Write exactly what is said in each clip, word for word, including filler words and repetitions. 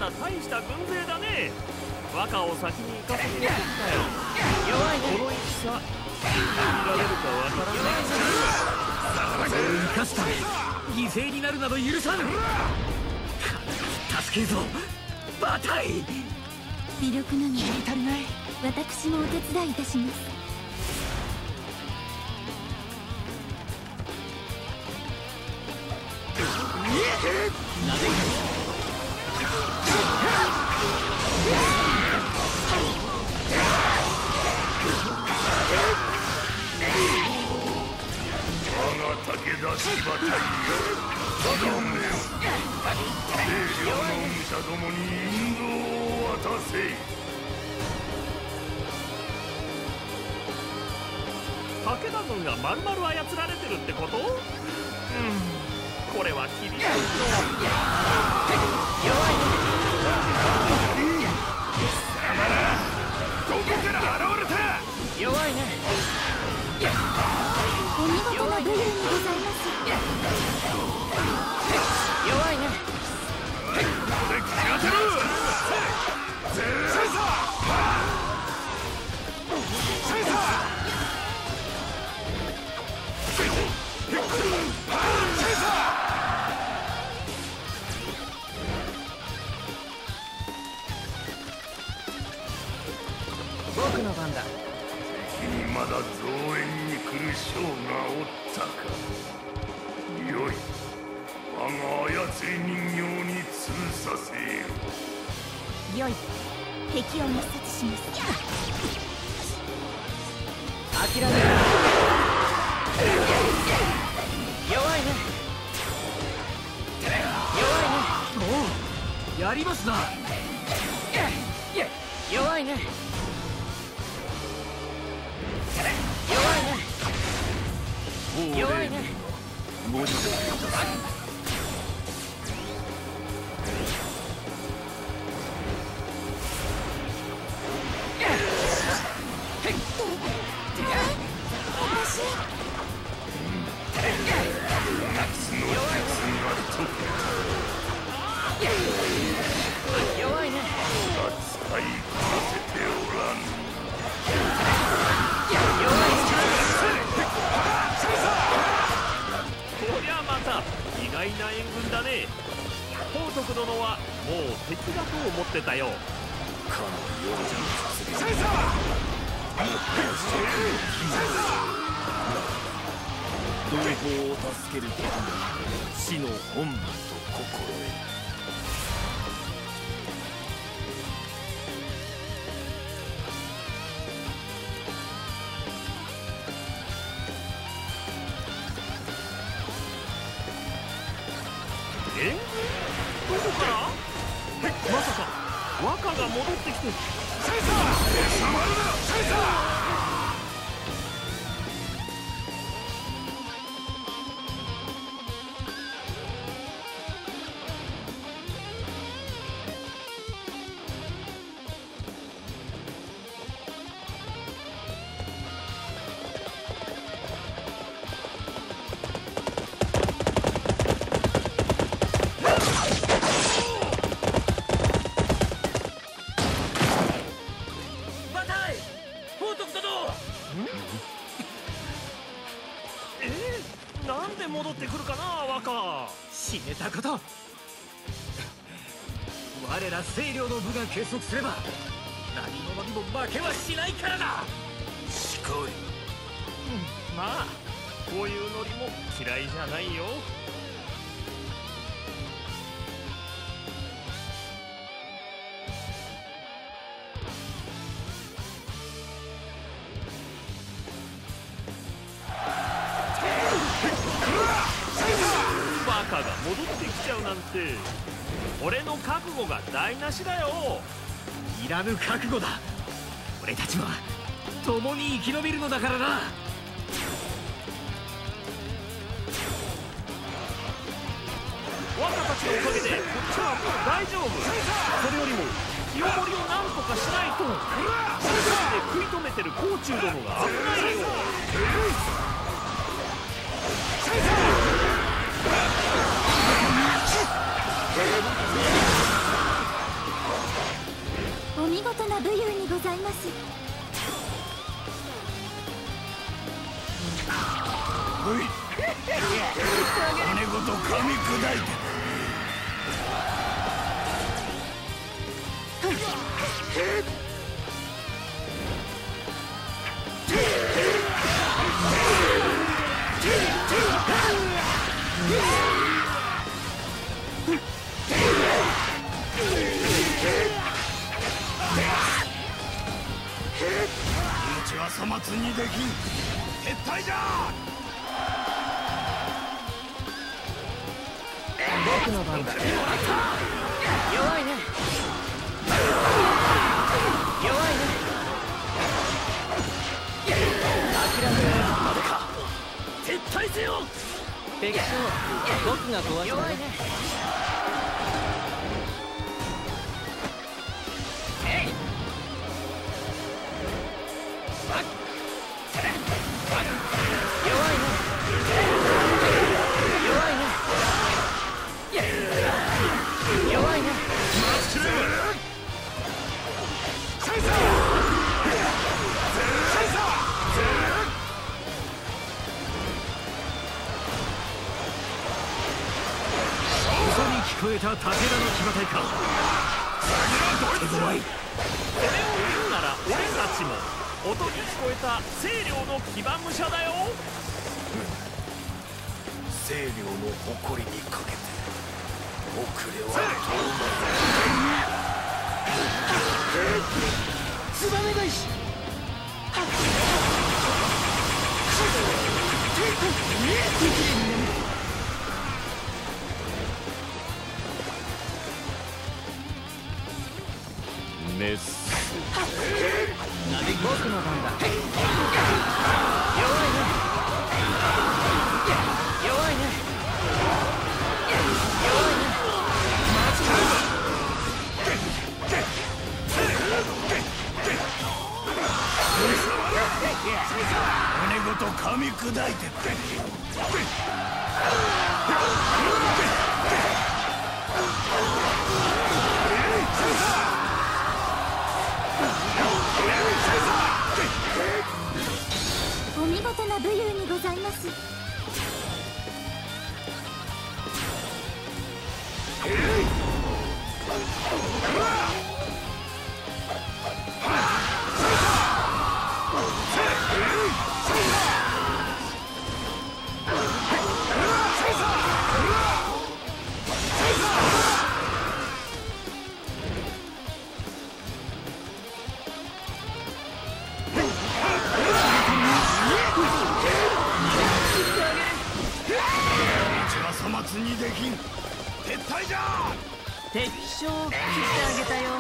だ大した軍勢だね。若を先に行かせておくんだよ。 弱いね。 この戦見られるかわからない。 それを生かすため犠牲になるなど許さぬ。必ず助けるぞ馬体。 微力なので気に足りない。 私もお手伝いいたします。 武田騎馬隊よ、頼むよ。清涼の武者どもに引導を渡せ。 武田軍が丸々操られてるってこと？うん、これは厳しいぞ。 弱いね。 どこから現れた？ 弱いね。 お見事な武勇にございます。 弱いね。 ここで切らせる。センサーセンサー僕の番だ。 敵にまだ増援に来る将がおったか。よい、我が操り人形に通させよ。 よい、敵を抹殺します。 諦める。弱いね。弱いね。おう、やりますな。弱いね。弱いね。弱いね。 文字でください。 弱いね。 扱いさせておらん。 弱いね。 こりゃまた意外な援軍だね。宝徳殿はもう敵だと思ってたよ。 かの幼者の発言。同胞を助けることが死の本分と心得。 援軍？どこから？まさか若が戻ってきて。 センサー！触るな！センサー！ なんで戻ってくるかな、若。 死ねたこと。我ら清涼の部が結束すれば何者にも負けはしないからだ。 しこい。 うん、まあこういうノリも嫌いじゃないよ。バカが戻ってきちゃうなんて、俺の覚悟が台無しだよ。 いらぬ覚悟だ。俺たちは共に生き延びるのだからな。 若たちのおかげでこっちはもう大丈夫。それよりも清盛を何とかしないと。それで食い止めてる甲冑殿が危ないよ。 事な武勇にございます。 おい金ごと噛み砕いて命は粗末にできん。撤退じゃ。 僕の番だ。弱いね。弱いね。諦めるまでか。撤退せよ。敵将、僕が壊した。弱いね。えい。弱いね。弱いね。弱いね。 嘘に聞こえた武田の騎馬隊か。手強い。これを見るなら俺たちも音に聞こえた清涼の騎馬武者だよ。 清涼の誇りにかけて遅れはツバメ返し。 メス僕の番だ。弱いね。弱いね。弱いね。 骨ごと噛み砕いてくれ。 お見事な武勇にございます。 粗末にできん。撤退じゃ。 敵将を切ってあげたよ。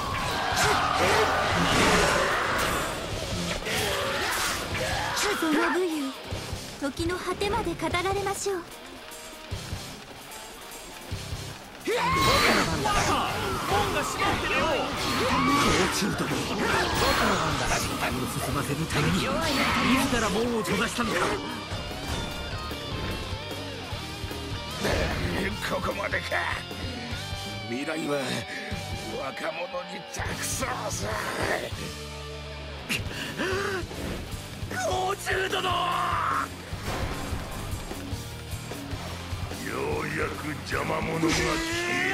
その武勇、時の果てまで語られましょう。 門が閉まってるよ。 甲虫ども、僕の番だ。時間を進ませるために自ら門を閉ざしたのか。 ここまでか。未来は若者に託そうさ。 甲虫殿。 ようやく邪魔者が消え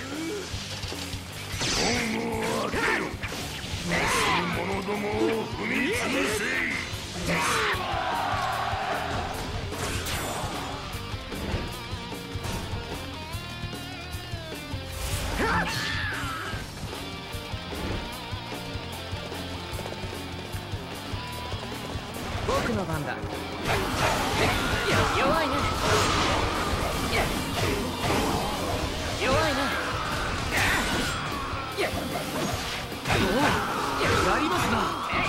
た。門を開けよ。盗む者どもを踏み潰せ。 僕の番だ。弱いね。弱いね。やりますな。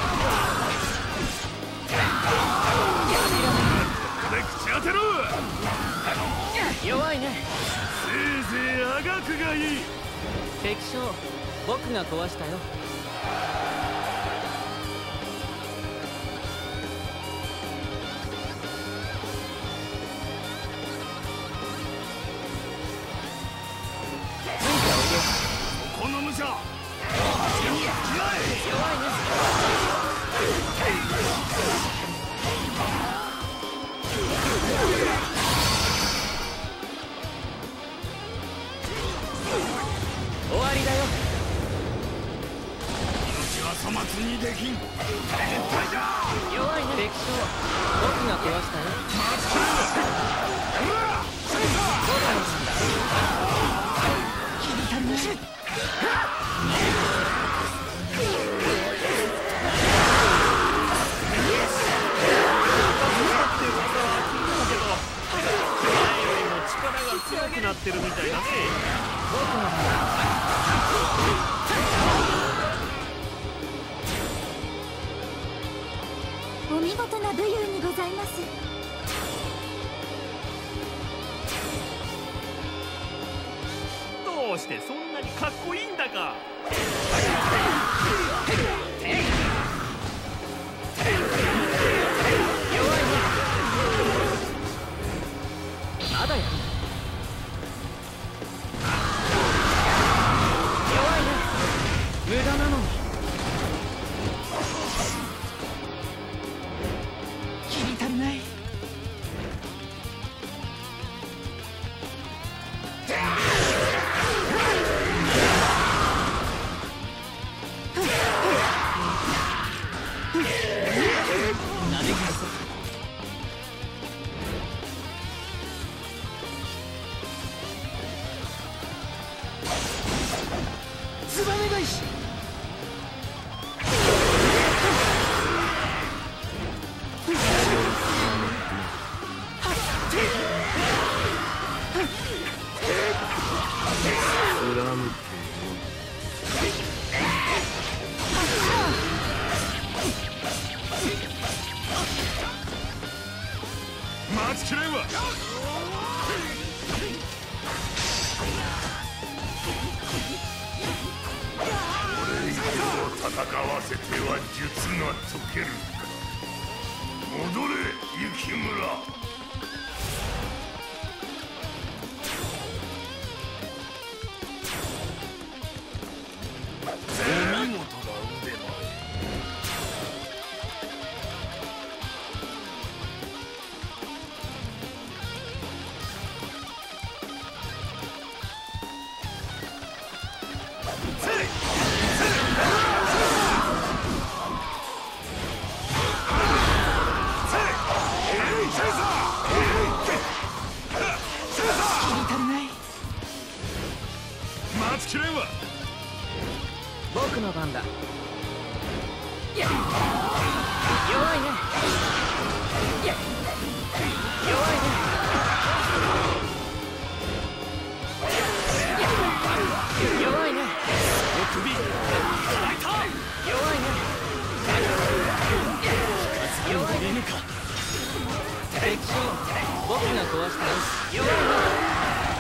これ口当てろ。 弱いね。 せいぜいあがくがいい。 敵将、僕が壊したよ。 この武者、私に来な敵将僕が壊したよ。 強くなってるみたいだね。 お見事な武勇にございます。 どうしてそんなにかっこいいんだか。 まだやる。無駄なのに気に足りない。ツバメ返し。 待ちきれんわ。俺以上戦わせては術が解けるか。戻れ雪村。お見事だ腕前。待ちきれんわ。 僕の番だ。弱いね。弱いね。弱いね。 お首開いた。 弱いね。弱いね。敵将僕が壊したよ。弱いね。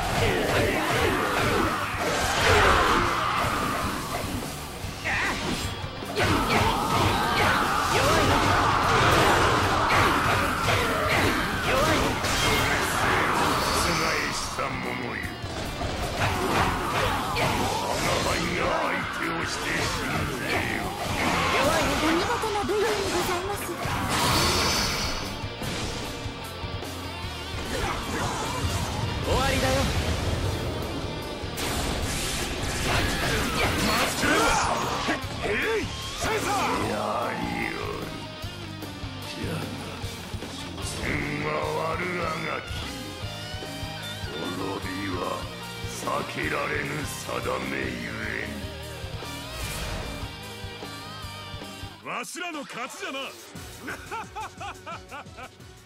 避けられぬ定めゆえに。わしらの勝ちじゃな。